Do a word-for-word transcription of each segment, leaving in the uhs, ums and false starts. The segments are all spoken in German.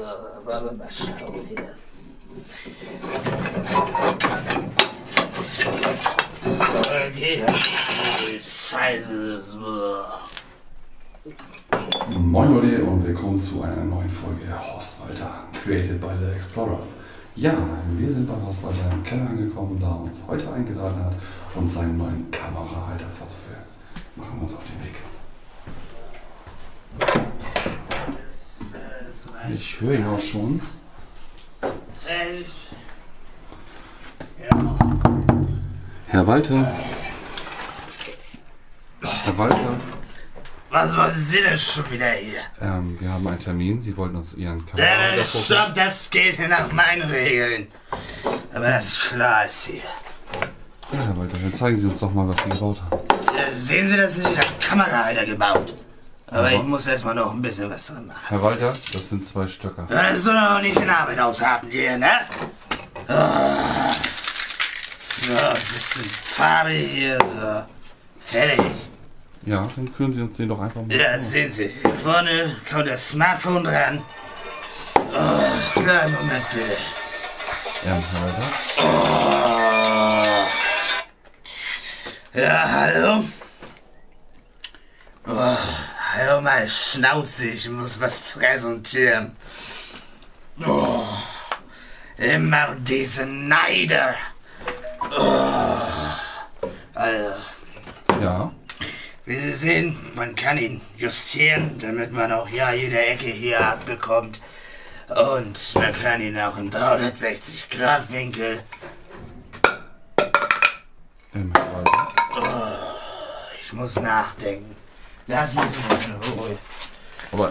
wollen wir mal schauen hier. Okay, Scheiße. Moin Leute und willkommen zu einer neuen Folge Horst Walter, created by the Explorers. Ja, wir sind bei Horst Walter im Keller angekommen, da er uns heute eingeladen hat, uns seinen neuen Kamerahalter vorzuführen. Machen wir uns auf den Weg. Ich höre ihn auch schon. Herr Walter. Herr Walter. Was wollen Sie denn schon wieder hier? Ähm, wir haben einen Termin. Sie wollten uns Ihren Ja, Kamerahalter das, vorführen. stopp, das geht nach meinen Regeln. Aber das ist klar ist hier. Ja, Herr Walter, dann zeigen Sie uns doch mal, was Sie gebaut haben. Ja, sehen Sie, das ist nicht ein Kamerahalter gebaut. Aber Aha. ich muss erstmal noch ein bisschen was drin machen. Herr Walter, das sind zwei Stöcker. Das soll doch noch nicht in Arbeit aushaben hier, ne? Oh. So, ein bisschen Farbe hier, so. Fertig. Ja, dann führen Sie uns den doch einfach mal Ja, vor. sehen Sie, hier vorne kommt das Smartphone dran. Oh, kleinen Moment bitte. Ja, Herr Walter. Oh. Ja, hallo? Oh, hallo, meine Schnauze, ich muss was präsentieren. Oh, immer diese Neider. Oh. Also, Ja. wie Sie sehen, man kann ihn justieren, damit man auch ja jede Ecke hier abbekommt. Und man kann ihn auch im dreihundertsechzig Grad Winkel. Ähm, Herr Walter. Ich muss nachdenken. Lassen Sie mich in Ruhe. Aber.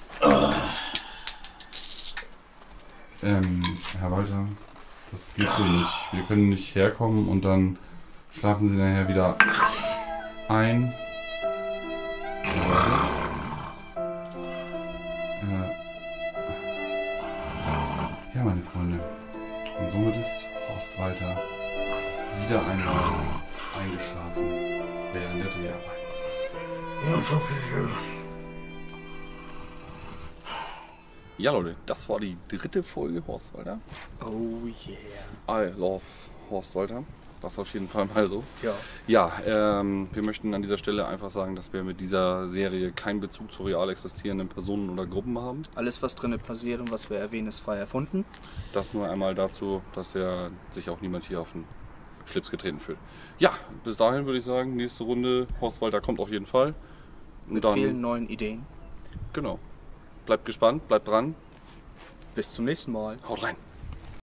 Ähm, Herr Walter, das geht so nicht. Wir können nicht herkommen und dann schlafen Sie nachher wieder ein. Herr Walter. Äh, ja, meine Freunde. Und somit ist Horst Walter wieder einmal eingeschlafen während der Dreharbeit. Ja Leute, das war die dritte Folge Horst Walter. Oh yeah. I love Horst Walter. Das auf jeden Fall mal so. Ja. Ja, ähm, wir möchten an dieser Stelle einfach sagen, dass wir mit dieser Serie keinen Bezug zu real existierenden Personen oder Gruppen haben. Alles, was drinnen passiert und was wir erwähnen, ist frei erfunden. Das nur einmal dazu, dass ja sich auch niemand hier auf den Schlips getreten fühlt. Ja, bis dahin würde ich sagen, nächste Runde Horst Walter kommt auf jeden Fall. Und Mit dann, vielen neuen Ideen. genau. Bleibt gespannt, bleibt dran. Bis zum nächsten Mal. Haut rein.